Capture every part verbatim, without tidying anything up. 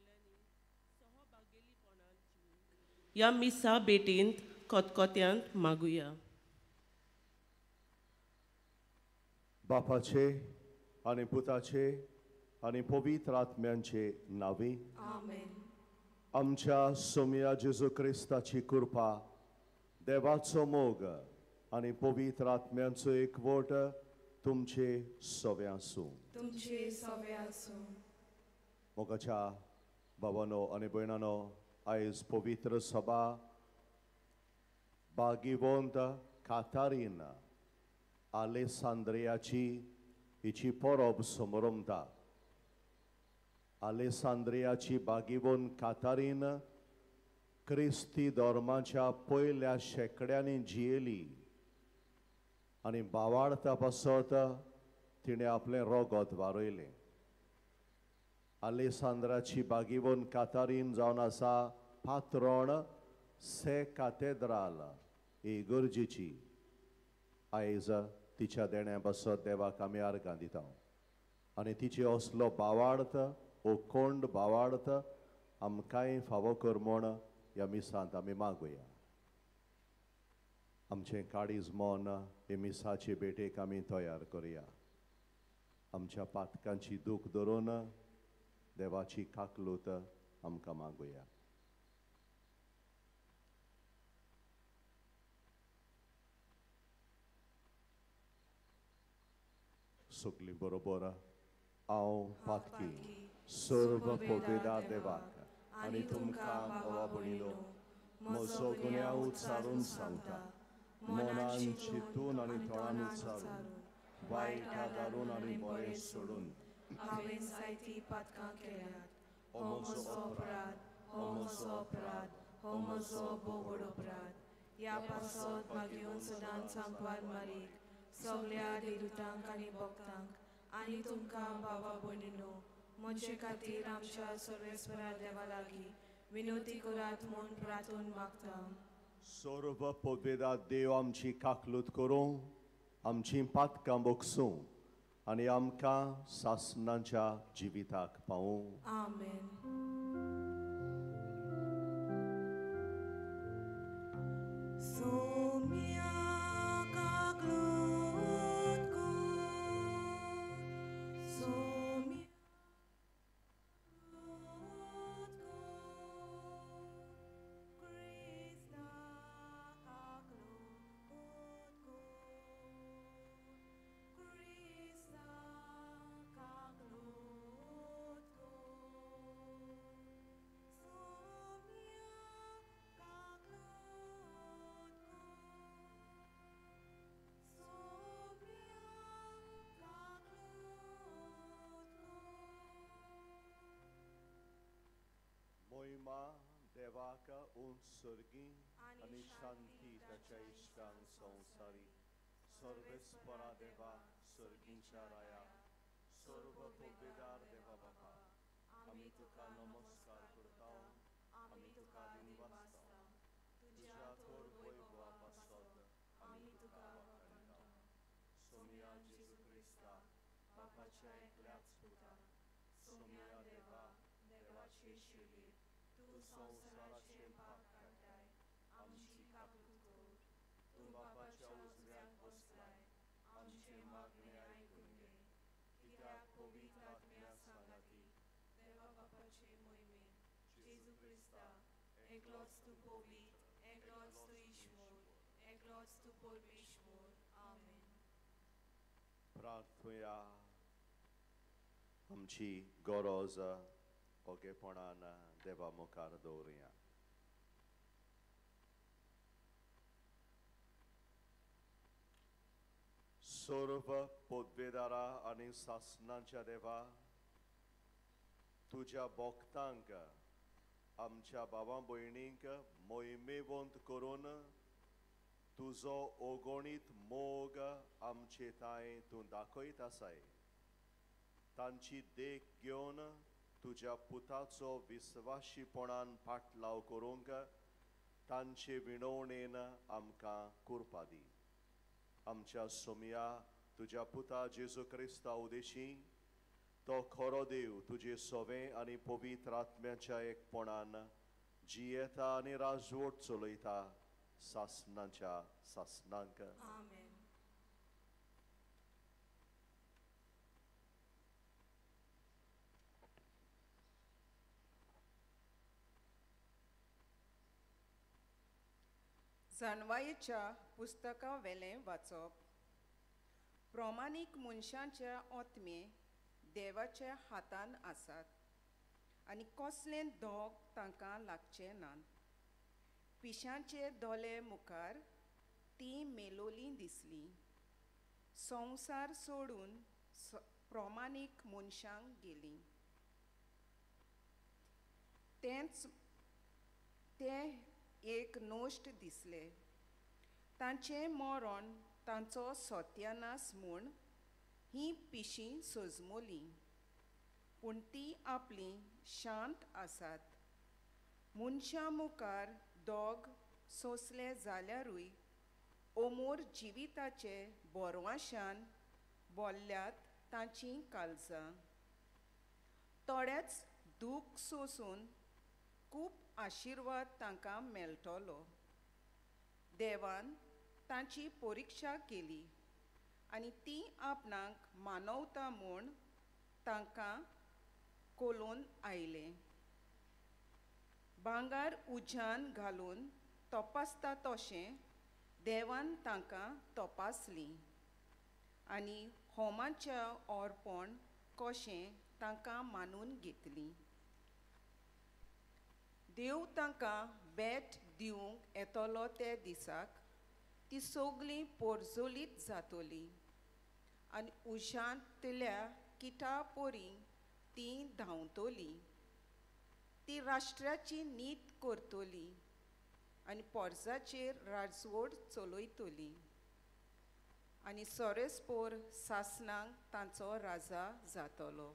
ह्या मिसा भेटेंत खतखत्यांत मागुया. बापाचे आणि पुताचे आणि पवित्र आत्म्यांचे नावे. आमेन. आमच्या सोम्या जेजू क्रिस्ताची कृपा, देवाचो मोग आणि पवित्र आत्म्यांचो एकवट तुमचे सवे आसूं. तुमचे सवे आसूं. मोगाच्या भावांनो आणि भयणांनो, आयज पवित्र सभा बागिवंत कातारीन आलेसांद्रियाची हिची परब समारंभता. आलेसांद्रियाची बागिवंत कातारीन क्रिस्ती धर्माच्या पयल्या शेंकड्यांनी जियेली आनी भावार्था पासत तिणें आपलें रगत वारयलें. आलेसांद्राची बागिवंत कातारीन जावन आसा पात्रोण से कातेद्राल इगर्जेची. आयज तिच्या देण्या बसत देवाक आमी आर्गां दिता आनी तिचे असलो भावार्थ ओकोंड भावार्थ आमकांय फावो कर म्हूण ह्या मिसांत आमी मागुया. आमचें काळीज मन हे मिसाचे भेटेक आमी तयार करुया. आमच्या पातकांची दूख धरून देवाची काकलूत आमकां मागुया. सगळीं बरोबर. हांव पातकी सर्व पोपेदार देवाक आनी तुमकां भावा भयणीनो म्हजो गुन्यांव उच्चारून सांगता. मनान चिंतून आनी तोंडान उच्चारून वायट आदारून आनी बरें सोडून हांवें जायतीं पातकां केल्यात. हो म्हजो अपराध, हो म्हजो अपराध, हो म्हजो भोव व्हड अपराध. ह्या पासत मागीर सदांच सांगपार मारीक सगळ्या देवदूतांक आनी भक्तांक आनी तुमकां भावा भयणीनो म्हजे खातीर आमच्या सर्वेस्परा देवा लागीं विनोती करात म्हूण प्रार्थून मागता. सर्व पोपेदार देव आमची काकलूत करूं, आमची पातकां बोगसूं आनी आमकां सासणाच्या जिविताक पावूं. आमेन. सोम्या काकलूत कर, सोम्या काकलूत कर, क्रिस्ता काकलूत कर, क्रिस्ता काकलूत कर, सोम्या काकलूत कर, सोम्या काकलूत कर. मोहिमा देवाक उत्सर्गी आनी शांती ताच्या इश्टांक संवसारी. सर्वेस्परा देवा सर्गींच्या राया, सर्व पोपेदार देवा बापा, आमी तुका नमस्कार करता, आमी तुका दिनवासता. तुज्या थोर वैभवा पासत आमी तुका वखणटा. सोम्या जेजू क्रिस्ता बापाच्या एकल्याच पुता, सोम्या देवा देवाचे शिवीर, तूं संवसाराचे पाप काडटाय, आमची काकलूत कर. तूं बापाच्या उजव्याक बसलाय, आमचे मागणे आयकून घे. कित्याक पवित्र आत्म्या सांगाती देवा बापाचे मोहिमेन जेजू क्रिस्ता एकलोच तूं पवित्र, एकलोच तूं ईश्वर, एकलोच तूं परमेश्वर. आमेन. प्रार्थुया. आमची गरज ओगेपणान देवा मुखार दवरुया. सर्व पोदवेदारा आनी सासणाच्या देवा, तुज्या भक्तांक आमच्या भावा भयणींक मोहिमेवंत करून तुजो ओगोणीत मोग आमचे ताय तूं दाखयत आसाय. तांची देख घेवन तुज्या पुताचो विस्वाशीपणान पाटलाव करूंक तांचे विणवणेन आमकां कृपा दी. आमच्या सोम्या तुज्या पुता जेजू क्रिस्ता उदेशी तो खरो देव तुझे सोवे आणि पवित्र आत्म्याच्या एकपणान जियेता आणि राजवट चलयता सासनांच्या सासनांक. Amen. जानवायेच्या पुस्तका वेलें वाचप. प्रमाणीक मनशांचे आत्मे देवाच्या हातान आसात आनी कसलें दोग तांकां लागचें नात. पिशांचे दोळे मुखार ती मेलोलीं दिसली. संवसार सोडून प्रमाणीक मनशांक गेली. तेंच ते एक नोश्ट दिसले. तांचे मरण तांचो सत्यानास म्हूण ही पिशीं सजमोली, पूण ती आपली शांत आसात. मनशां मुखार दोग सोंसले जाल्यारूय अमोर जिविताचे बोरवाशान बोल्ल्यात तांचीं काळजां. थोडेच दूख सोसून खूब आशिर्वाद तांकां मेळटलो. देवान तांची परिक्षा केली आनी ती आपणाक मानवता म्हूण तांकां कोलोवन आयले. भांगार उज्यान घालून तपासता तशें देवान तांकां तपासलीं आनी होमाच्या ओरपण कशें तांकां मानून घेतलीं. देव तांकां भेट दिवंक येतलो ते दिसाक ती सगळीं पोरजोलीत जातोली आनी उज्यांतल्या किटा पोरी ती धांवतोली. ती राष्ट्राची नीत करतोली आनी पोरजाचेर राजवट चलयतली आनी सोरेस्पोर सासनांक तांचो राजा जातलो.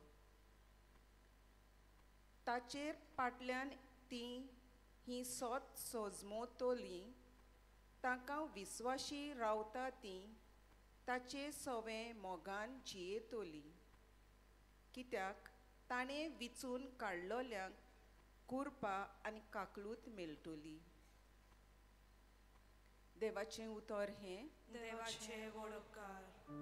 ताचेर फाटल्यान ती ही सोत सजमोतोली. तांकां विस्वाशी रावता ती ताचे सवें मोगान जियेतोली, कित्याक ताणें विचून काडलोल्यांक कुरपा आनी काकलूत मेळटली. देवाचें उतर हें. देवाचे वळखकार.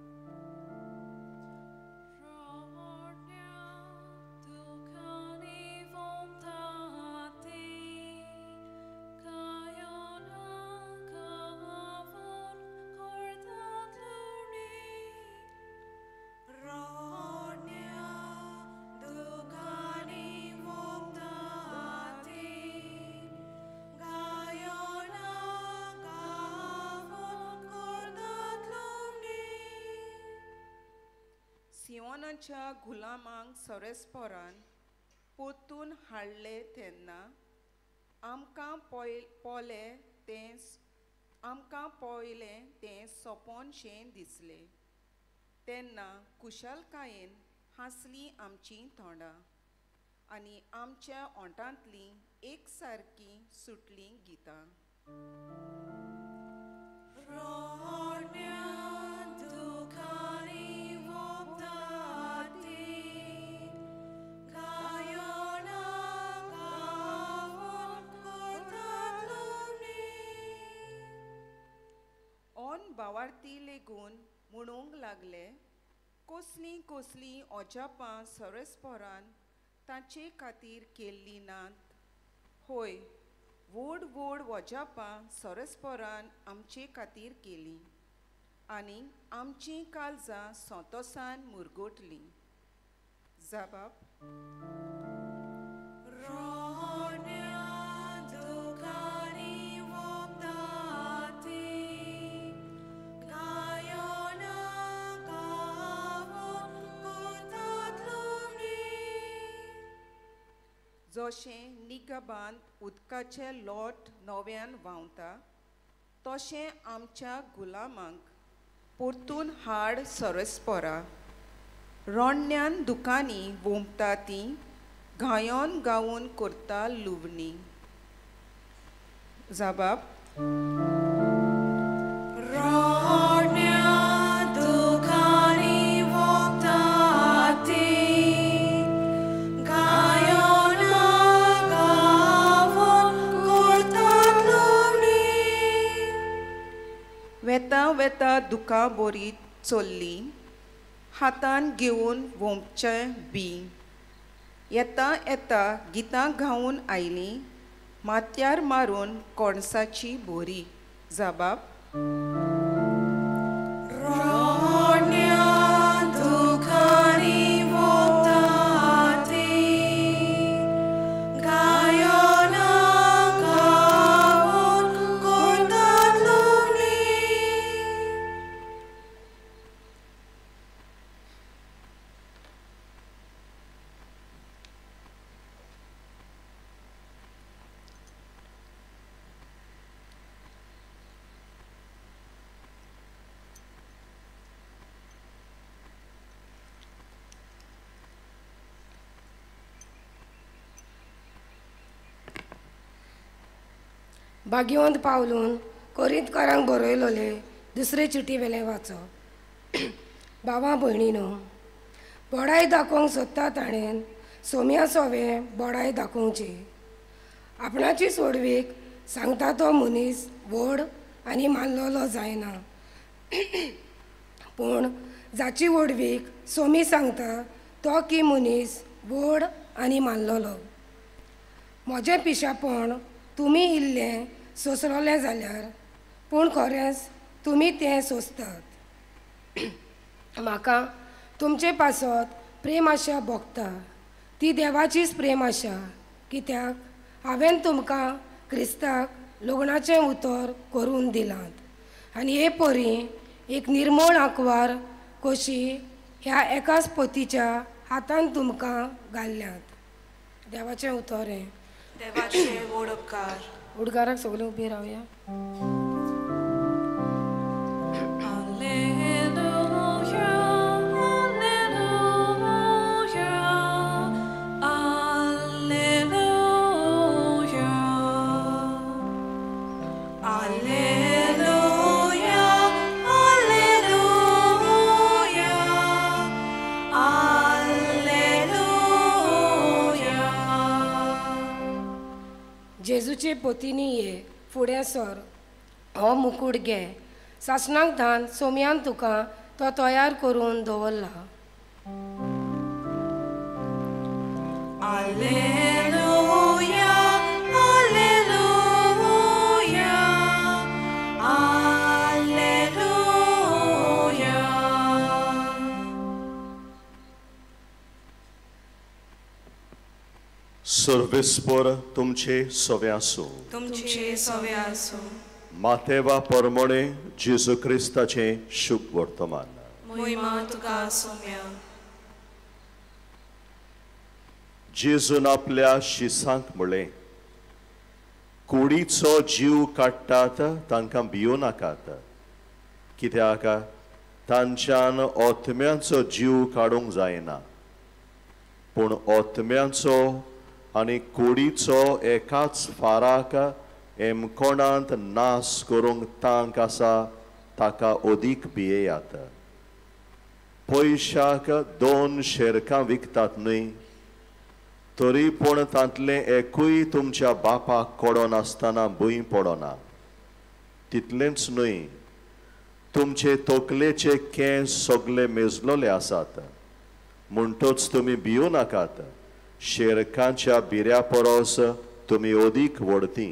सियोनाच्या गुलामांक सोरेस्पोरान पोत्तून हाडले तेन्ना आमकां पोय पोले तें आमकां पळयलें तें सोंपोनशें दिसलें. तेन्ना कुशलकायेन हांसलीं आमचीं तोंडां आनी आमच्या ओंठांतलीं एक सारकीं सुटलीं गितां. भावार्थी लेगून म्हणूंक लागले, कसलीं कसलीं ओजापां सोरेस्पोरान तांचे खातीर केल्लीं नात. होय, व्हड व्हड ओजापां सोरेस्पोरान आमचे खातीर केलीं आनी आमचीं काळजां सोंतोसान मुरगोटलीं. जबाब. जशें निगबांत उदकाचे लोट नव्यान व्हांवता, तशें आमच्या गुलामांक परतून हाड सोरेस्पोरा. रोडण्यान दुकानी वोंपता तीं घायोन गावून करता लुवणी. जबाब. रोडण्या दुकानी वोंपता तीं वेता वेता दुका बोरी चोल्ली हातान घेवन वोंपचे बी येता येता गितां गावून आयली माथ्यार मारून कोणसाची बोरी जबाब भाग्यवंत पावलून कोरिंतकारांक बरयलोले दुसरे चिटी वेले वाचप भावां भयणीनो बोडाय दाखोवंक सोदता ताणें सोम्या सोवे बोडाय दाखोवची आपणाची सोडवीक सांगता तो मनीस व्हड आनी मानलेलो जायना पूण जाची वडवीक सोमी सांगता तो की मनीस व्हड आनी मानलेलो म्हजें पिशापण तुमी इल्लें सोंसलोलें जाल्यार पूण खरेंच तुमी तें सोंसतात म्हाका तुमचे पासत प्रेम आशा भोगता ती देवाचीच प्रेम आशा कित्याक हांवें तुमकां क्रिस्ताक लग्नाचें उतर करून दिलात आनी हे परी एक निर्मळ आंकवार कशी ह्या एकाच पतीच्या हातान तुमकां घाल्ल्यात देवाचें उतर हें देवाचे व्हड उपकार उडगाराक सगळें उबी रावया जेजूचे पोतिनी ये फुडें सर हो मुकूट घे सासणाक धान सोम्यान तुका तो तयार करून दवरला Alleluia, Alleluia, Alleluia. सर्वेस्पर तुमचे सोवे आसूं तुमचे सवे आसूं माथेवा परमणे जेजू क्रिस्ताचे शुभ वर्तमान महिमा तुका सोम्या जेजून आपल्या शिसांक म्हळें कुडीचो जीव काडटात तांकां भियो नाकात कित्याक तांच्यान ओतम्याचो जीव काडूंक जायना पूण ओतम्याचो आनी कुडीचो एकाच फाराक एमकोणांत नास करूंक तांक आसा ताका ओदीक भियेयात पयशाक दोन शेरकां विकतात न्हय तरी पूण तांतलें एकूय तुमच्या बापाक कोडो नासतना भूंय पडना तितलेंच न्हय तुमचे तोकलेचे केंस सगळे मेजलोले आसात म्हणटच तुमी भियो नाकात शेरकांच्या बिऱ्या परस तुमी ओदीक व्हडती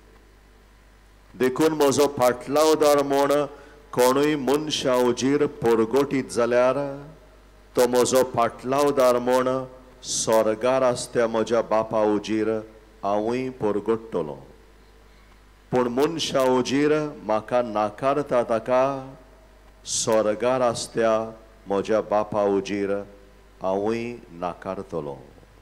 देखून म्हजो फाटलावदार म्हूण कोणूय मनशा उजीर परगोटीत जाल्यार तो म्हजो फाटलावदार म्हूण स्वर्गार आसत्या म्हज्या बापा उजीर हांवूय परगोडटलों पूण मनशा उजीर म्हाका नाकारता ताका स्वर्गार आसत्या म्हज्या बापा उजीर हांवूय नाकारतलों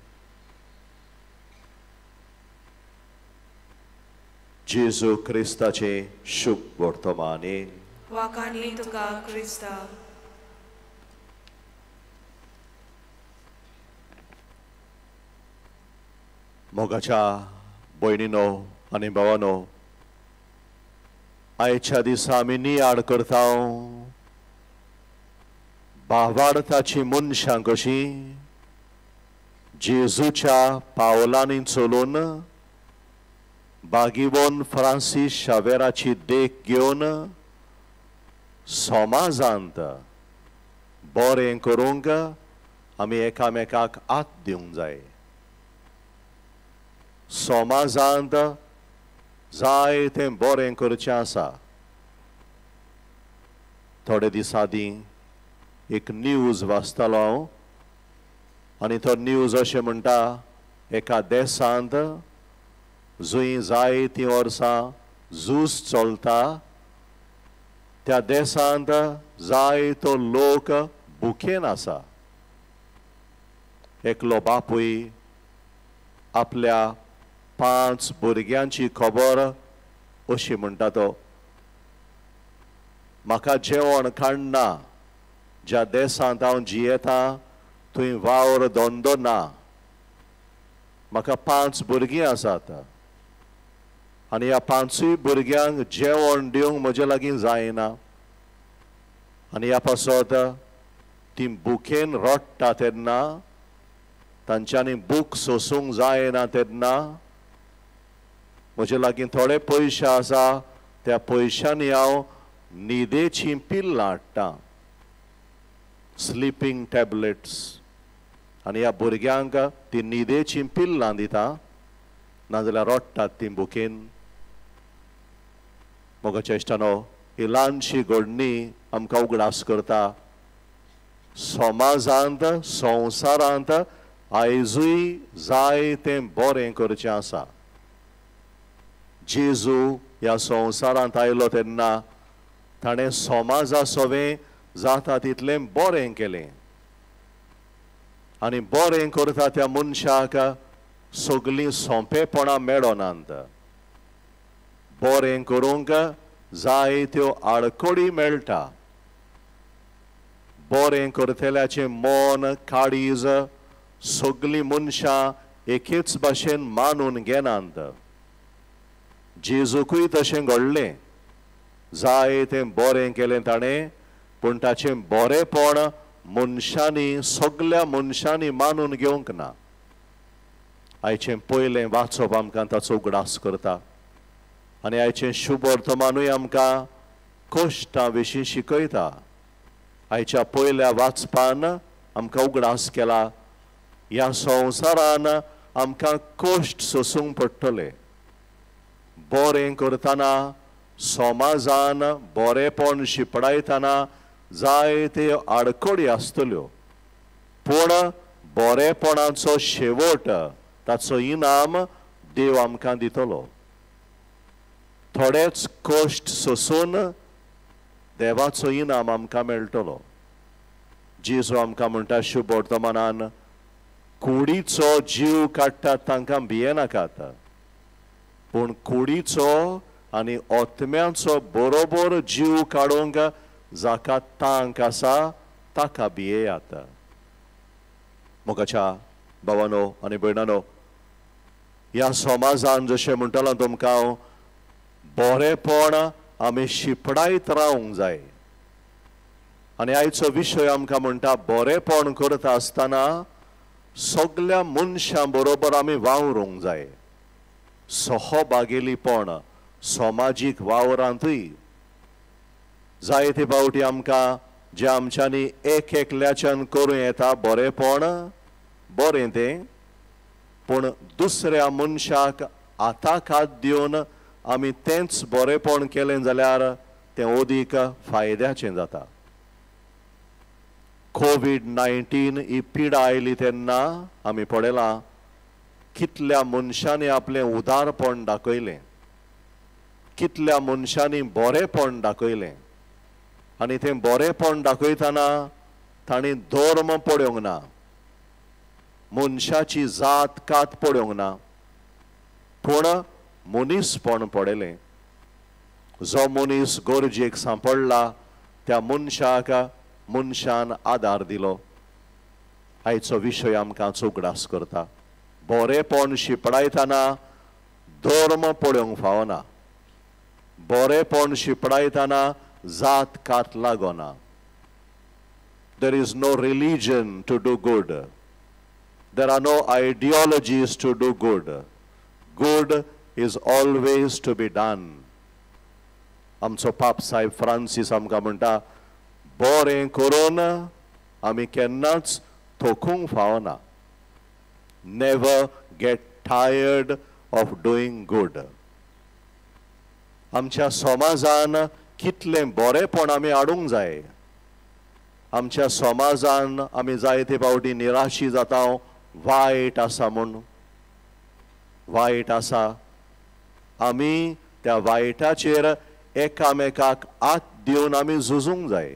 जेजू क्रिस्ताचे शुभ वर्तमाने वाकानी तुका क्रिस्ता मोगाच्या भयणीनो आनी भावानो आयच्या दिसा आमी नियाड करता भावार्थाची मनशां कशी जेजूच्या पावलांनी चलून बागीवोन फ्रांसीस शावेराची देख घेवन समाजांत बरें करूंक आमी एकामेकाक आत दिवंक जाय. समाजांत जाय तें बरें करचें आसा. थोडे दीस आदीं एक न्यूज वाचतालो हांव आनी तो न्यूज अशें म्हणटा एका देशांत जंय जायतीं वर्सां झूज चलता त्या देशांत जायतो लोक भुकेन आसा. एकलो बापूय आपल्या पांच भुरग्यांची खबर अशी म्हणटा तो, म्हाका जेवण काडना. ज्या देशांत हांव जियेता थंय वावर धंदो ना. म्हाका पांच भुरगीं आसात आनी ह्या पांचूय भुरग्यांक जेवण दिवंक म्हजे लागीं जायना. आनी ह्या पासत तीं भुकेन रडटा तेन्ना, तांच्यांनी भूक सोसूंक जायना तेन्ना म्हजे लागीं थोडे पयशे आसा. त्या पयशांनी हांव न्हिदेचीं पिल्लां हाडटां, स्लिपींग टॅबलेट्स, आनी ह्या भुरग्यांक ती न्हिदेचीं पिल्लां दिता, नाजाल्यार रडटात तीं भुकेन. मोगाच्या इश्टानो, ही ल्हानशी घडणी आमकां उगडास करता. समाजांत संवसारांत आयजूय जाय तें बरें करचें आसा. जेजू ह्या संवसारांत आयलो तेन्ना ताणें समाजा सवें जाता तितलें बरें केलें. आनी बरें करता त्या मनशाक सगलीं सोंपेपणां मेळनात. बरें करूंक जायत्यो आडखडी मेळटा. बरें करतल्याचें मन काळीज सगलीं मनशां एकेच भाशेन मानून घेनात. जेजूकूय तशें घडलें. जाय तें बरें केलें ताणें, पूण ताचें बरेंपण मनशांनी सगल्या मनशांनी मानून घेवंक ना. आयचें पयलें वाचप आमकां ताचो उगडास करता. आनी आयचें शुभ वर्तमानूय आमकां कश्टां विशीं शिकयता. आयच्या पयल्या वाचपान आमकां उगडास केला ह्या संवसारान आमकां कश्ट सोसूंक पडटले. बरें करतना समाजान बरेंपण शिपडायतना जायत्यो आडखडी आसतल्यो, पूण बरेपणाचो शेवट ताचो इनाम देव आमकां दितलो. थोडेच कश्ट सोसून देवाचो इनाम आमकां मेळटलो. जेजू आमकां म्हणटा शुभ वर्तमानान, कुडीचो जीव काडटात तांकां भियेनाकात, पूण कुडीचो आनी ओतम्याचो बरोबर जीव काडूंक जाका तांक आसा ताका भियेयात. मोगाच्या भावानो आनी भयणानो, ह्या समाजान जशें म्हणटलो तुमकां हांव, बरेपण आमी शिपडायत रावंक जाय. आनी आयचो विशय आमकां म्हणटा बरेपण करता आसतना सगल्या मनशां बरोबर आमी वावरूंक जाय. सहभागिलीपण समाजीक वावरांतूय. जायते फावटी आमकां जे आमच्यांनी एक एकल्याच्यान करूं येता बरेपण, बरें तें, पूण दुसऱ्या मनशाक आताक हात दिवन आमी तेंच बरेपण केलें जाल्यार तें ओदीक फायद्याचें जाता. कोवीड नायन्टीन ही पिडा आयली तेन्ना आमी पळयलां कितल्या मनशांनी आपलें उदारपण दाखयलें, कितल्या मनशांनी बरेपण दाखयलें. आनी तें बरेपण दाखयतना तांणी धर्म पळोवंक ना, मनशाची जात कात पळोवंक ना, पूण मनीसपण पळयलें. जो मनीस गरजेक सांपडला त्या मनशाक मनशान आदार दिलो. आयचो विशय आमकां उगडास करता. बरेपण शिपडायतना धर्म पळोवंक फावना. बरेपण शिपडायतना जात कात लागना. There is no religion to do good. There are no ideologies to do good. Good is always to be done. आमचो पाप साहेब फ्रांसीस आमकां म्हणटा बरें करून आमी केन्नाच थोकूंक फावना. Never get tired of doing good. आमच्या समाजान कितलें बरेपण आमी हाडूंक जाय. आमच्या समाजान आमी जायते फावटी निराशी जाता वायट आसा म्हूण. वायट आसा आमी त्या वायटाचेर एकामेकाक आत दिवन आमी झुजूंक जाय.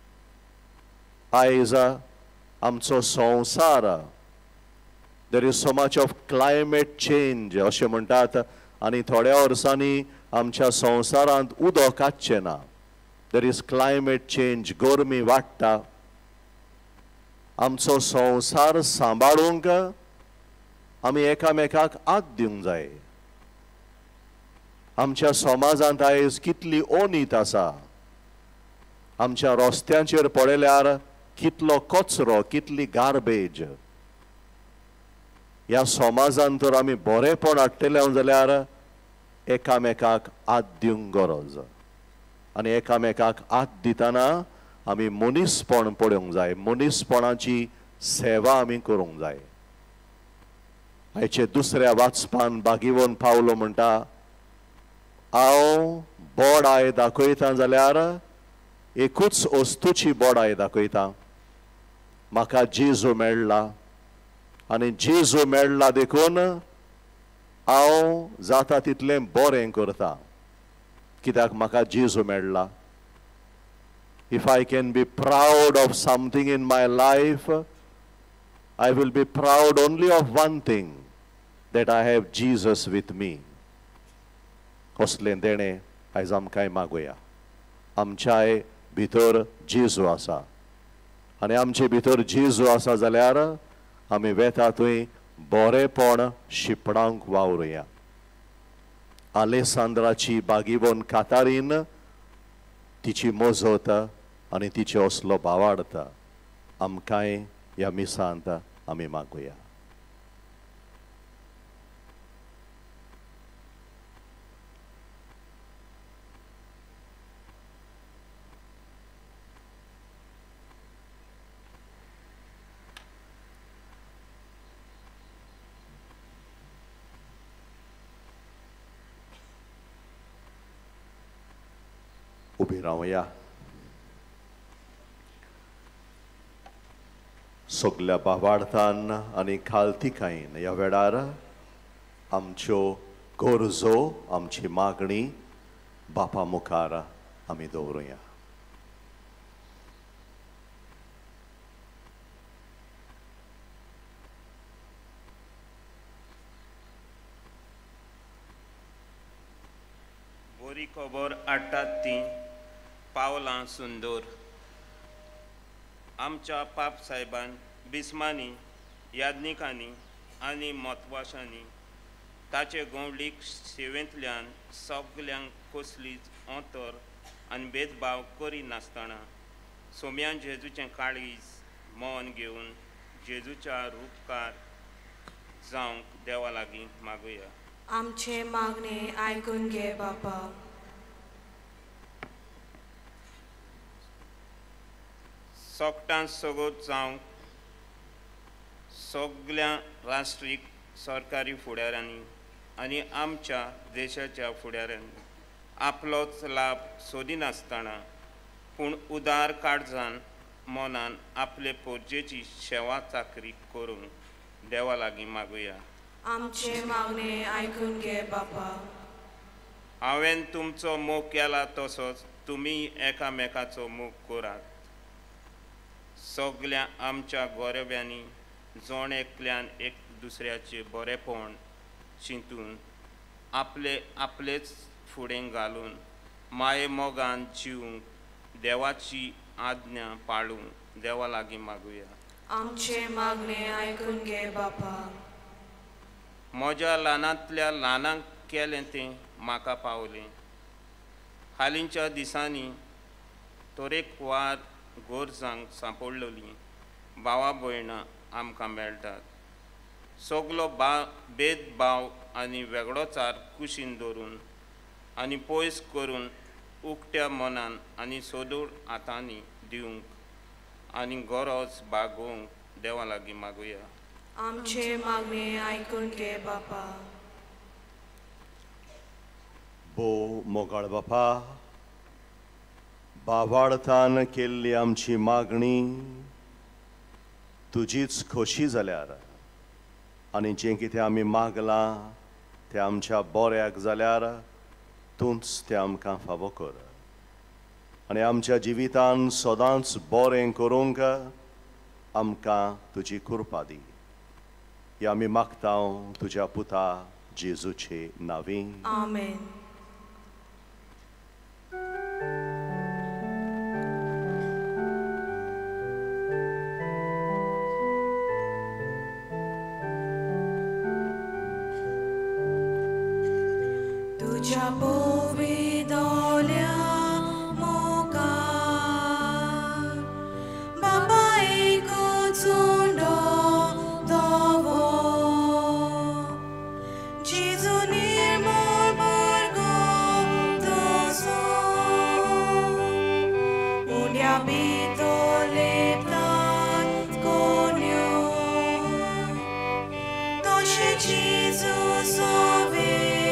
आयज आमचो संवसार there is so much of climate change अशें म्हणटात आनी थोड्या वर्सांनी आमच्या संवसारांत उदक आसचें ना. There is climate change. गरमी वाडटा. आमचो संवसार सांबाळूंक आमी एकामेकाक आत दिवंक जाय. आमच्या समाजांत आयज कितली अनीत आसा. आमच्या रस्त्यांचेर पळयल्यार कितलो कचरो, कितली गार्बेज. ह्या समाजांत तर आमी बरेपण हाडटले जाल्यार एकामेकाक आत दिवंक गरज. आनी एकामेकाक आत दितना आमी मनीसपण पळोवंक जाय. मनीसपणाची सेवा आमी करूंक जाय. हाचे दुसऱ्या वाचपान बागीवन पावलो म्हणटा हांव बोडाय दाखयता जाल्यार एकूच वस्तूची बोडाय दाखयता. म्हाका जेजू मेळ्ळा आनी जेजू मेळ्ळा देखून हांव जाता तितलें बरें करता कित्याक म्हाका जेजू मेळ्ळा. If I can be proud of something in my life, I will be proud only of one thing, that I have Jesus with me. असलें देणें आयज आमकांय मागुया. आमच्याय भितर जेजू आसा आनी आमचे भितर जेजू आसा जाल्यार आमी वेता थंय बरेपण शिपणांक वावरुया. आलेसांद्राची बागीवन कातारीन तिची मजत आनी तिचे असलो भावार्थ आमकांय ह्या मिसांत आमी मागुया. उबी रावया. सगल्या भावार्थान आनी खालतिकायेन ह्या वेळार आमच्यो गरजो आमची मागणी बापा मुखार आमी दवरुया. बरी खबर हाडटात ती पावलां सुंदर. आमच्या पाप साहेबान बिस्मांनी याज्ञिकांनी आनी मतवाशांनी ताचे गवंडलीक सेवेंतल्यान सगल्यांक कसलीच अंतर आनी भेदभाव करी नासतना सोम्यान जेजूचें काळीज मन घेवन जेजूच्या रूपकार जावंक देवा लागीं मागुया. आमचे मागणे आयकून घे बापा. सोगटां सगोत जावंक सगळ्या राष्ट्रीय सरकारी फुडाऱ्यांनी आनी आमच्या देशाच्या फुडाऱ्यांनी आपलोच लाभ सोदिनासतना पूण उदार काळजान मनान आपले पोरजेची सेवा चाकरी करूंक देवा लागीं मागुया. आमचे मागणे आयकून घे बापा. हांवें तुमचो मोग केला तसोच तुमी एकामेकाचो मोग करात. सगल्या आमच्या गोरब्यांनी जोण एकल्यान एक दुसऱ्याचे बरेपण चिंतून आपले आपलेच फुडें घालून माये मोगान जिवंक देवाची आज्ञा पाळूंक देवा लागीं मागुया. आमचे मागणे आयकून घे बापा. म्हज्या ल्हानांतल्या ल्हानांक केलें तें म्हाका पावलें. हालींच्या दिसांनी तरेकवार गोरजांक सांपडलोलीं भावा भयणां आमकां मेळटात. सगलो बा भेदभाव आनी वेगळोचार कुशीन दवरून आनी पयस करून उक्त्या मनान आनी सोदूर हातांनी दिवंक आनी गरज बागोवंक देवा लागीं मागुया. आमचे मागणे आयकून घे बापा. भोव मोगाळ बापा, बावार्थान केल्ली आमची मागणी तुजीच खोशी जाल्यार आनी जें कितें आमी मागलां तें आमच्या बऱ्याक जाल्यार तूंच तें आमकां फावो कर आनी आमच्या जिवितान सदांच बरें करूंक आमकां तुजी कृपा दी. ही आमी मागतां तुज्या पुता जेजूचे नांवी. आमेन. तुझ्या पोविदोल्या मोगार बाबा एकूच उंडो धवो जेजू निर्मळ भुरगो तसो उंड्या भितर लेपतात कोण्यो तशें जेजू सोवे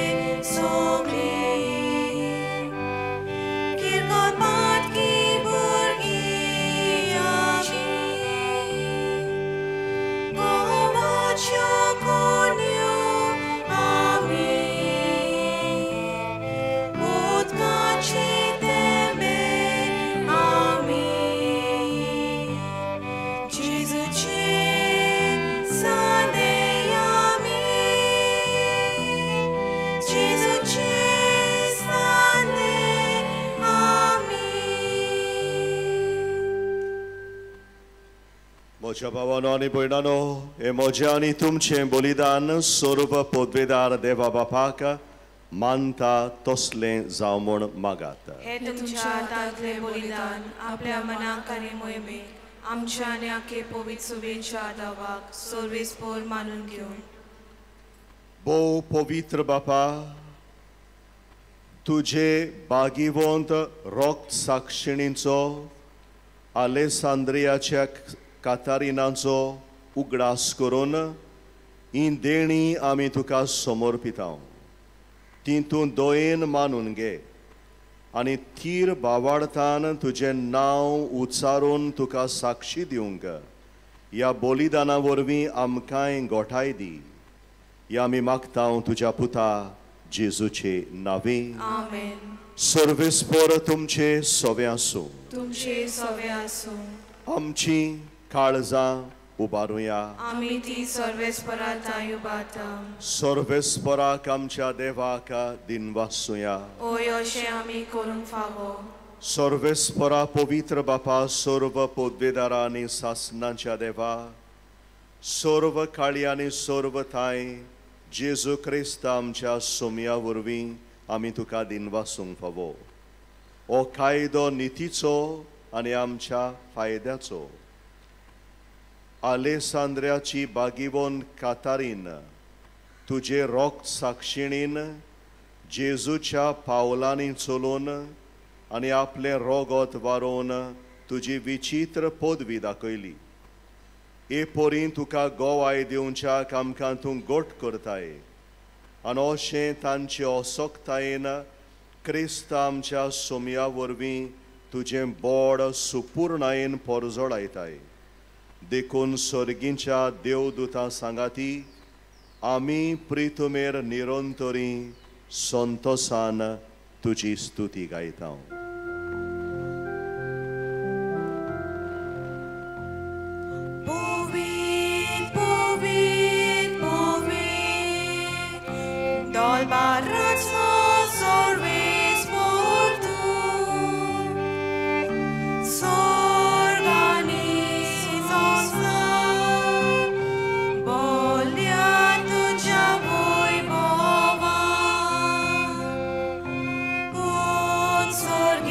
म्हज्या भावानो आनी भयणानो, हे म्हजें आनी तुमचें बलिदान स्वरूप पदवेदार देवा बापाक मानता तसलें जावं म्हूण मागात. हे तुमच्या हातांतलें बलिदान आपल्या मनाक आनी मोहिमेक आमच्या आनी आखे पवित्र सुबेच्या आदावाक सर्वेस्पोर मानून घेवन. भोव पवित्र बापा, तुजे बागीवंत रोक्त साक्षिणींचो आलेसांद्रियाच्या कातारिनाचो उगडास करून ही देणी आमी तुका समर्पितां. ती तूं दोयेन मानून घे आनी तीर बावार्थान तुजें नांव उच्चारून तुका साक्षी दिवंक ह्या बलिदाना वरवीं आमकांय गोठाय दी. ही आमी मागतां तुज्या पुता जेजूचे नांवी. आमेन. सर्वेस्पोर तुमचे सोवे आसूं. तुमचे सोवे आसूं. आमची काळजां उबारुया. आमी ती सर्वेस्परांत उबारता. सर्वेस्पराक आमच्या देवाक दिनवासुया. ओय अशें आमी करूंक फावो. सर्वेस्परा पवित्र बापा, सर्व पदवेदारा आनी सासणाच्या देवा, सर्व काळी आनी सर्व थाय जेजू क्रिस्त आमच्या सोमया वरवीं आमी तुका दिनवासूंक फावो. हो कायदो नितीचो आनी आमच्या फायद्याचो. आलेसांद्र्याची बागीवोन कातारीन तुजे रोक्त साक्षिणीन जेजूच्या पावलांनी चलून आनी आपले रोगोत वारोवन तुजी विचित्र पदवी दाखयली. हे पोरी तुका गोवाय दिवच्याक आमकां तूं गोट करताय आनी अशें तांचे असोक्तायेन क्रिस्त आमच्या सोमया वरवीं तुजें बोड सुपूर्णायेन परजोडायताय. देखून सर्गींच्या देवदूतां सांगाती आमी प्रितुमेर निरंतरी संतोसान तुजी स्तुती गायता. Povit, povit, povit, dol barazzo sorves portum, sorganis osna, bolia tuja voi bova, un sor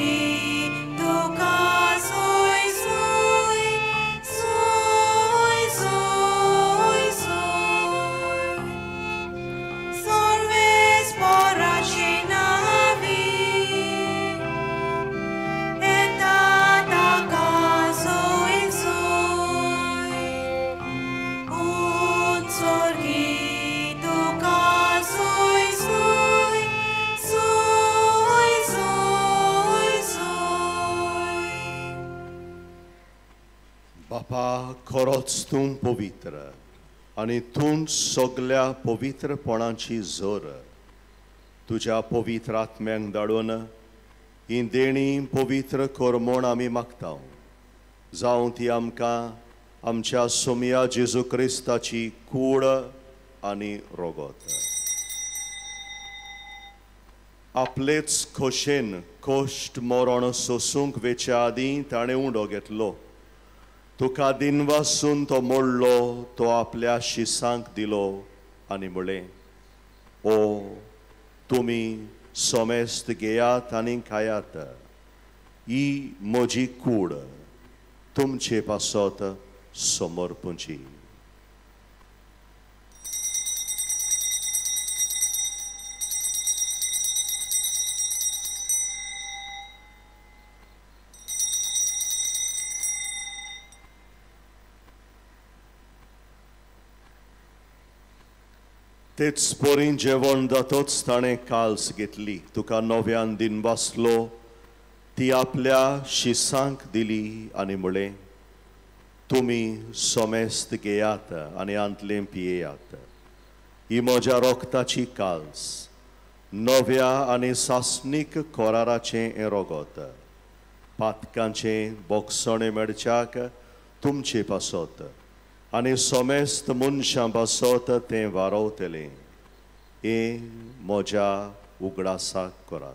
बापा खरोच तूं पवित्र आणि तूं सगळ्या पवित्रपणाची जोर तुझ्या पवित्र आत्म्यांक धाडून ही देणी पवित्र कर म्हूण आमी मागता जावं ती आमकां आमच्या सोमया जेजू क्रिस्ताची कूड आनी रोगोत आपलेच खोशेन कोश्ट मरण सोसूंक वेच्या आदीं ताणें उंडो घेतलो तुका दिनवासून तो मोडलो तो आपल्या शिसांक दिलो आनी म्हळें ओ तुमी सोमेस्त घेयात आनी खायात ही म्हजी कूड तुमचे पासत समर्पूची तेच पोरीं जेवण जातोच ताणें काल्स घेतली तुका नव्यान दिन बसलो ती आपल्या शिसांक दिली आनी म्हळें तुमी सोमेस्त घेयात आनी आंतलें पियेयात ही म्हज्या रोगताची काल्स नव्या आनी सासणीक कोराराचें हें रोगोत पातकांचें बोगसणें मेळच्याक तुमचे पासत आनी सोमेस्त मनशां पासत तें वारोवतलें हें म्हज्या उगडासाक करात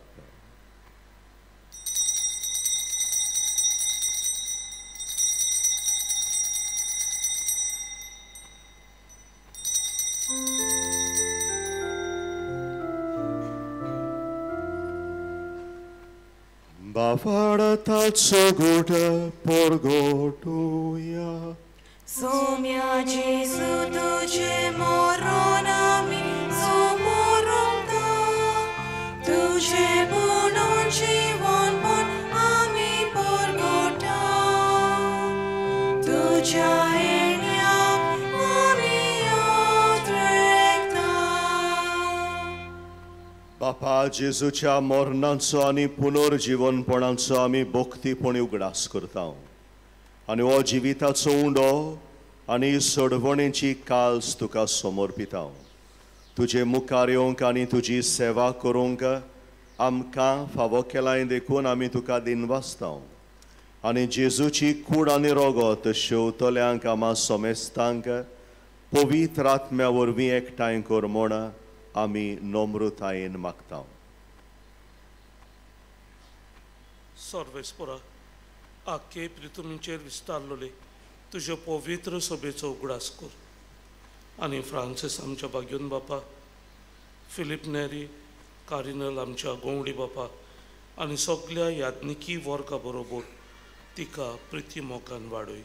बाफाडताचो घोट पोरगोटुया Somia Jesu tuce moronami somoromta tuce bunon chivon bon ami porgota tucia enia ami otrekta बापा जेजूच्या मरणाचो आनी पुनर्जीवनपणाचो आमी भक्तीपणी उगडास करता आनी हो जिविताचो उंडो आनी सोडवणेची काल्स तुका समर्पिता तुजे मुखार येवंक आनी तुजी सेवा करूंक आमकां फावो केलाय देखून आमी तुका दिनवासता आनी जेजूची कूड आनी रोगोत शेवतल्यांक आमा सोमेस्तांक पवित्र आत्म्या वरवीं एकठांय कर म्हूण आमी नम्रतायेन मागता सर्वेस्परा आख्खे प्रितुमीचेर विस्तारलोले तुज्या पवित्र सभेचो उगडास कर आनी फ्रांसीस आमच्या बाग्योन बापा फिलीप नेरी कार्डिनल आमच्या गोवडी बापा आनी सगळ्या याज्ञिकी वर्गा बरोबर तिका प्रिती मोगान वाडय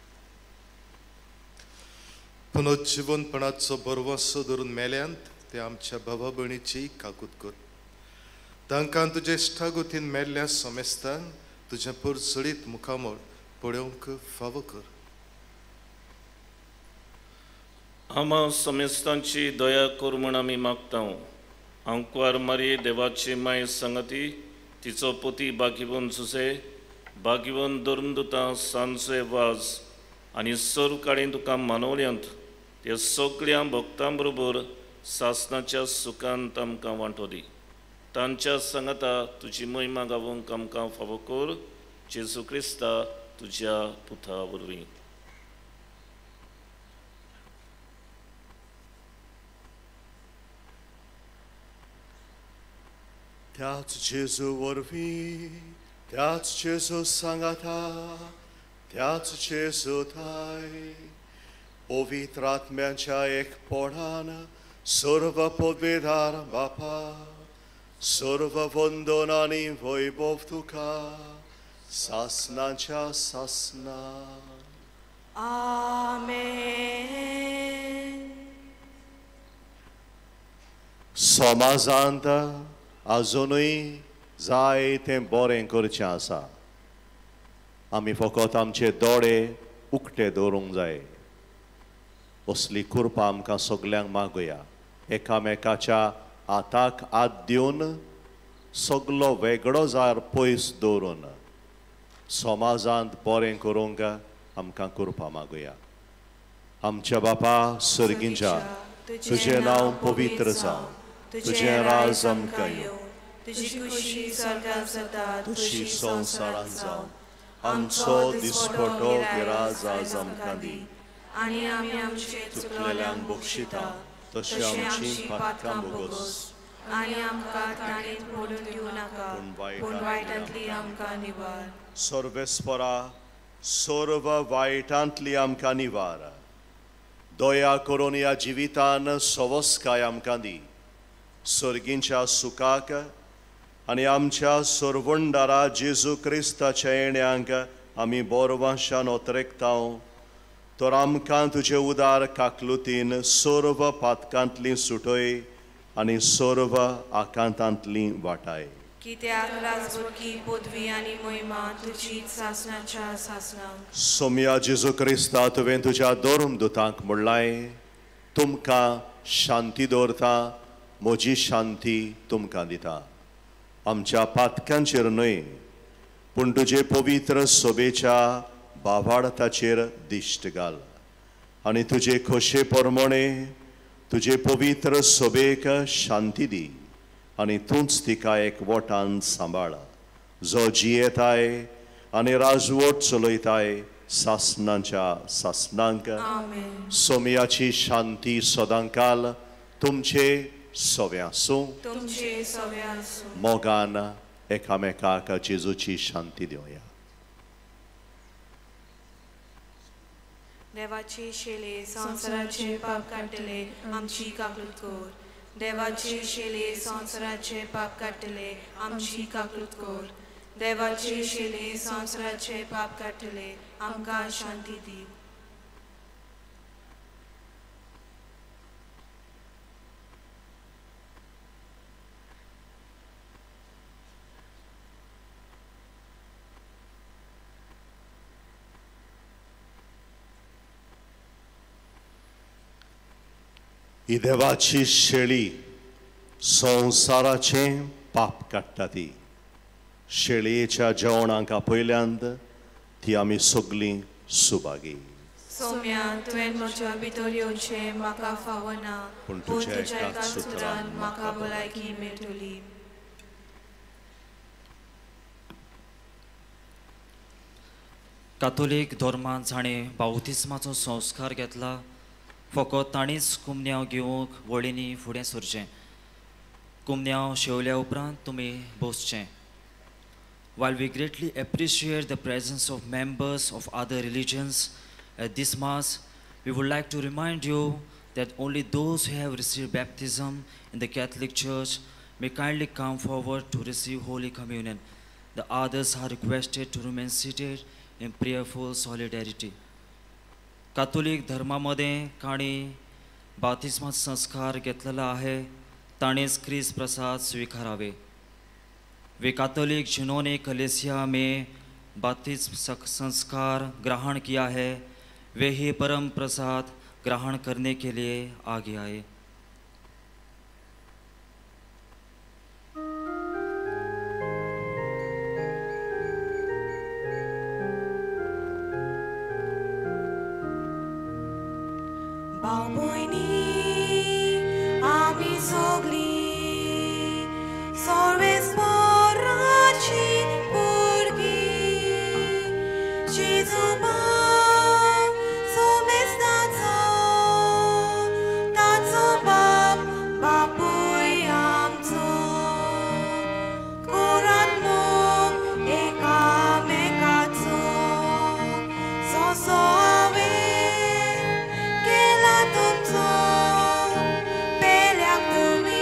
पुनर्जीवनपणाचो बरवंसो धरून मेल्यांत ते आमच्या भावा भयणीची काकूत कर तांकां तुजे इश्टागुतीन मेल्ल्या सोमेस्तान तुझ्या पुरसळीत मुखामोळ पळोवंक फावो कर आमा समेस्तांची दया कर म्हूण आमी मागता अंकवार मारये देवाची माय संगती तिचो पती बागिवोन सुसे बागिवोन धर्मदुतां सांचे वाज आनी सर्व काडीन तुका मानवल्यांत त्या सगळ्या भक्तां बरोबर सासणाच्या सुखांत आमकां वांटो दी तांच्या सांगाता तुजी महिमा गावूंक आमकां फावो कर जेजू क्रिस्ता तुज्या पुता वरवीं त्याच जेजू वरवीं त्याच जेजू सांगाता त्याच जेजू थाय पवित्र आत्म्याच्या एकपणान सर्व पदवेदार बापा सर्व वंदन आनी वैभव तुका सासनाच्या सासना Amen. समाजांत आजुनूय जाय तें बरें करचें आसा आमी फकत आमचे दोळे उक्ते दवरूंक जाय असली कृपा आमकां सगल्यांक मागुया एकामेकाच्या हाताक हात दिवन सगलो वेगळो जार पयस दवरून समाजांत बरें करूंक आमकां करपा मागुया. आमच्या बापा सर्गींच्या तुझें नांव पवित्र जावं, तुझें राज आमकां येवं, तुझी खुशी स्वर्गांत जाता तुझी संवसारांत जावं. आमचो दिसपटो गिराज आज आमकां दी, आनी आमी आमचे चुकलेल्यांक बक्षिता तशें आमची पातकां बोगोस. आनी आमकां ताणेन पडून दिवं नाका, पूण वायटांतली आमकां निवार. सर्वेस्परा सर्व वायटांतली आमकां निवार. दया करून ह्या जिवितान सवस्काय आमकां दी. सर्गींच्या सुखाक आनी आमच्या सर्वंडारा जेजू क्रिस्ताच्या येण्याक आमी बोरवांशान ओतरेकताव. तर आमकां तुजे उदार काकलुतीन सर्व पातकांतली सुटय आनी सर्व आकांतांतली वाटाय. कित्याक राजवटी पदवी आनी मोहिमा तुजीच सासणाच्या सासणांक. सोम्या जेजू क्रिस्ता तुवें तुज्या दोरम दुतांक म्हणलाय, तुमकां शांती दवरता, म्हजी शांती तुमकां दिता. आमच्या पातकांचेर न्हय पूण तुजे पवित्र सोबेच्या बाबाडताचेर दिश्ट घाल आनी तुजे खोशे प्रमाणे तुजे पवित्र सोबेक शांती दी आनी तूंच तिका एकवटान सांबाळ, जो जियेताय आनी राजवट चलयताय सासणांच्या सासणांक. सोमयाची शांती सदांकाल तुमचे सव्यासूं. तुमचे सव्यासूं. मोगान एकामेकाक जेजूची शांती दिवया. देवाचे शेले संवसाराचे पाप काडटले आमची काकूट कोर. देवाचे शेले संवसाराचे पाप काडटले आमची काकूट कोर. देवाचे शेले संवसाराचे पाप काडटले आमकां शांती दी. ही देवाची शेळी संवसाराचे पाप काडटा. ती शेळयेच्या जेवणाक आपयल्यांत ती आमी सगळीं सुभागी. सोम्या तुवें म्हज्या भितर येवचें म्हाका फावना, पूण तुज्या एकाच सुत्रान म्हाका भलायकी मेळटली. कातोलीक धर्मांत जाणें बावतिस्माचो संस्कार घेतला, फकत ताणीच कुमन्यांव घेवंक वळींनी फुडें सरचें. कुमन्यांव शेवल्या उपरांत तुमी बसचें. While we greatly appreciate the presence of members of other religions at this Mass, we would like to remind you that only those who have received baptism in the Catholic Church may kindly come forward to receive Holy Communion. The others are requested to remain seated in prayerful solidarity. कातोलिक धर्मामध्ये काणी बाप्तिस्माचा संस्कार घेतलेला आहे, ताणेच ख्रिस्त प्रसाद स्वीकारावे. वे Catholic जिन्होंने कलेसिया में बपतिस्म संस्कार ग्रहण किया है, वे ही परम प्रसाद ग्रहण करने के लिए आगे आए. Keला तुमचो पेल्याक तुमी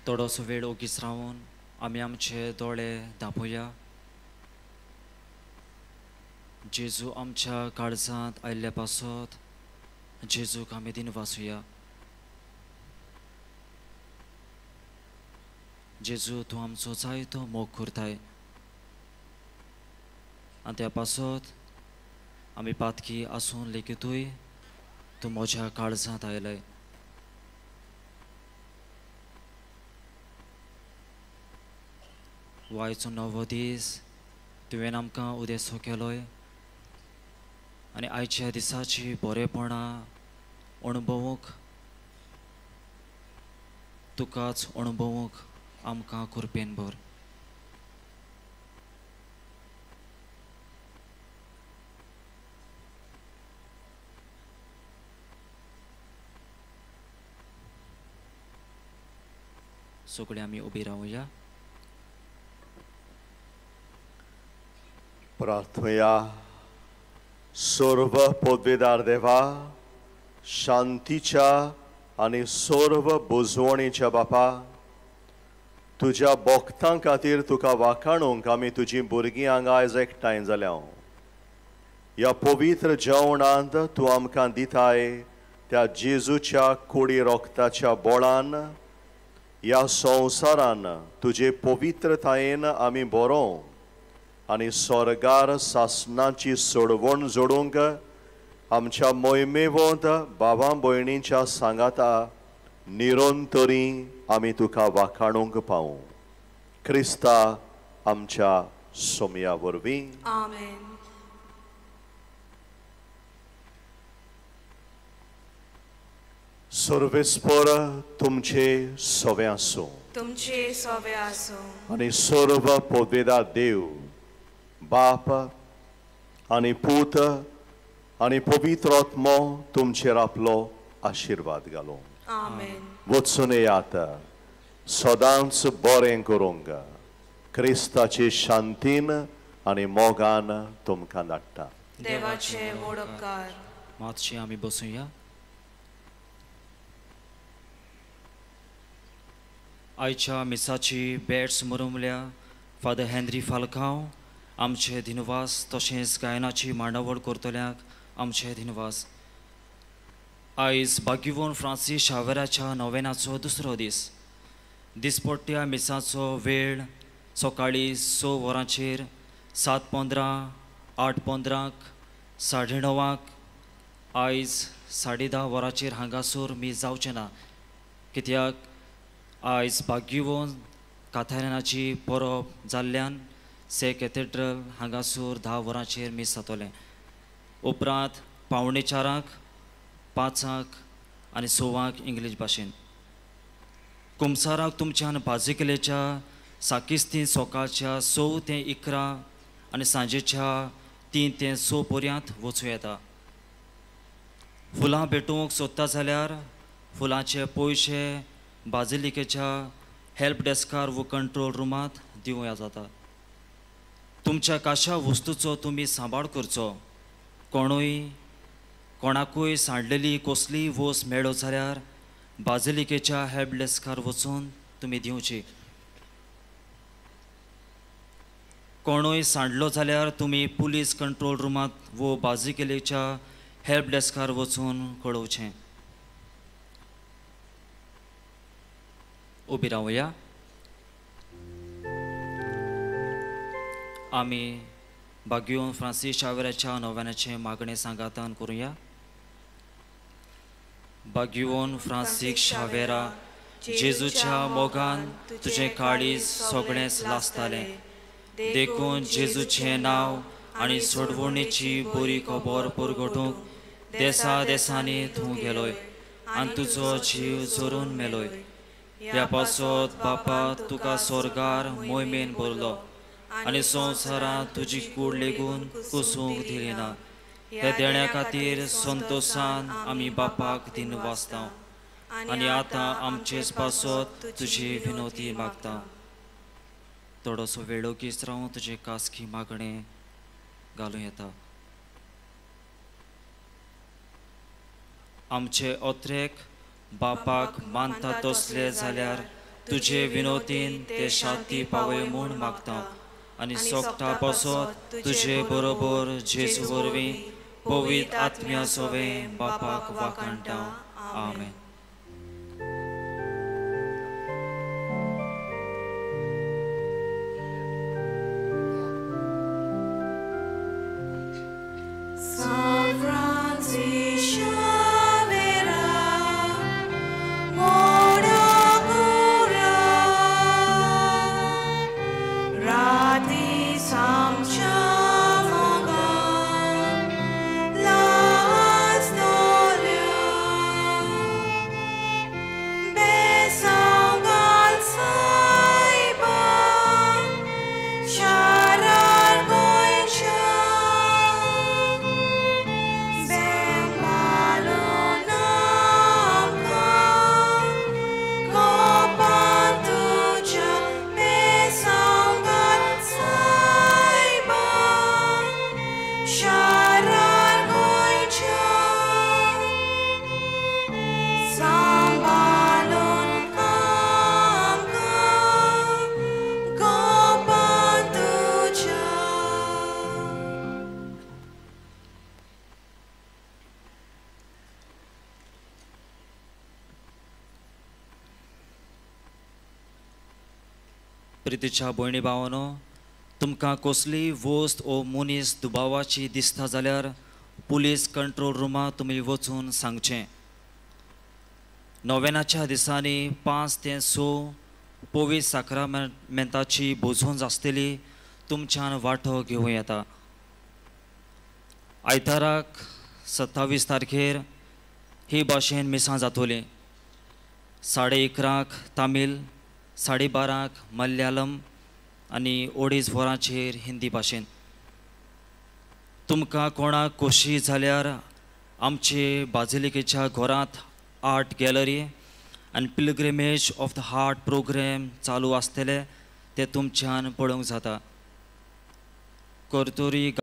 थोडोसो वेळ ओगीच रावून आमी आमचे दोळे धांपूया. जेजू आमच्या काळजांत आयिल्ल्या पासत जेजूक आमी दिनवासुया. जेजू तूं आमचो जायतो मोग करताय आनी त्या पासत आमी पातकी आसून लेगीतूय तूं म्हज्या काळजांत आयलय. वायचो नवो दीस तुवें आमकां उदेसो केलोय आनी आयच्या दिसाची बरेपणां अणभवूंक तुकाच अणभवूंक आमकां कृपेन भर. सगळे आमी उबी रावया. प्रार्थया. सर्व पदवीदार देवा, शांतीच्या आणि सर्व बुजवणीच्या बापा, तुज्या भक्तां खातीर तुका वाखाणूंक आमी तुजी भुरगीं हांगा आयज एकठांय जाल्या. ह्या पवित्र जेवणांत तूं आमकां दिताय त्या जेजूच्या कुडी रोगताच्या बोळान ह्या संवसारान तुजे पवित्रतायेन आमी बरोवंक आनी स्वर्गार सासणाची सोडवण जोडूंक आमच्या मोहिमेवंत भावां भयणींच्या सांगाता निरंतरी आमी तुका वाखाणूंक पावूं. क्रिस्ता आमच्या सोमया वरवीं. आमेन. सर्वेस्पर तुमचे सोवे आसूं. तुमचे सोवे आसूं. आनी सर्व पदवेदार देव बाप आनी पूत आनी पवित्र आत्मो तुमचेर आपलो आशिर्वाद घालूं. आमेन. वचून येयात. सदांच बरें करूंक क्रिस्ताचे शांतीन आनी मोगान तुमकां धाडटा. देवाचे व्हड उपकार. मातशी आमी बसूया. आयच्या मिसाची बॅट्स मुरुमल्या फादर हेनरी फाल्कांव आमचे दिनवास तशेंच गायनाची मांडावळ करतल्यांक आमचे दिनवास. आयज भाग्यवन फ्रांसीस शावेराच्या नोवेनाचो दुसरो दीस. दिसपट्ट्या मिसाचो वेळ सकाळी स वरांचेर सात पंदरा आठ पंदरांक साडे णवांक आयज साडे धा वरांचेर हांगासर मी जावचें ना, कित्याक आयज भाग्यवन काथारिनाची परब जाल्ल्यान से कॅथेड्रल हांगासर धा वरांचेर मीस जातलें. उपरांत पावणे चारांक पांचांक आनी सवांक इंग्लीश भाशेन. कुमसाराक तुमच्यान बाजिकलेच्या साकिस्ती सकाळच्या स ते इकरा आनी सांजेच्या तीन ते स पर्यंत वचूं येता. फुलां भेटूंक सोदता जाल्यार फुलांचे पयशे बाजिलिकेच्या हेल्प डेस्कार वो कंट्रोल रुमांत दिवं जाता. तुमच्या काशा वस्तूचो तुमी सांबाळ करचो. कोणूय कोणाकूय सांडलेली कसलीय वस्त मेळ्ळो जाल्यार बाजिलिकेच्या हेल्प डेस्कार वचून तुमी दिवची. कोणूय सांडलो जाल्यार तुमी पुलीस कंट्रोल रुमांत वो बाजिलिकेच्या हेल्प डेस्कार वचून कळोवचें. उबी रावया. आमी भाग्यवन फ्रांसीस शावेराच्या नव्यानाचे मागणे सांगातान करुया. भाग्यवन फ्रांसीस शावेरा, जेजूच्या मोगान तुझे काळीज सगळेंच लासतालें. देखून जेजूचें नांव आनी सोडवणेची बरी खबर परगटूंक देसा देसांनी तूं गेलोय आनी तुजो जीव चोरून मेलोय. ह्या पासत बापा तुका स्वर्गार मोहिमेन भरलो आनी संवसारांत तुजी कूड लेगून कुसूंक दिली ना. त्या देण्या खातीर संतोशान आमी बापाक दिन वाचता आनी आतां आमचेच पासत तुजी विनोती मागता. थोडोसो वेळो कीस रावन तुजे कासकी मागणें घालूं येता. आमचे ओत्रेक बापाक मानता तसले जाल्यार तुझे विनोदीन ते शांती पावय म्हूण मागता आनी सोगता बसत तुझे बरोबर जेजू वरवीं पवित्र आत्म्या सोवे बापाक वाखाणटा आमेन. San Francis Xaviera, Moragura, Rati Samcha Moga, Las Doria, Besangal Saiba, Sharar Goincha. प्रितीच्या भयणी भावानो, तुमकां कसलीय वस्त ओ मनीस दुबावाची दिसता जाल्यार पुलीस कंट्रोल रुमांत तुमी वचून सांगचें. नोवेनाच्या दिसांनी पांच ते स पवित्र साक्रामेंताची बोजोन आसतली तुमच्यान वांटो घेवं येता. आयताराक सत्तावीस तारखेर ही भाशेन मिसां जातली. साडे इकरांक तामील, साडे बारांक मल्याळम आनी अडीच वरांचेर हिंदी भाशेन. तुमकां कोणाक खोशी जाल्यार आमचे बाजिलिकेच्या घरांत आर्ट गॅलरी आनी pilgrimage of the heart programme चालू आसतले ते तुमच्यान पळोवंक जाता. कर्तोरी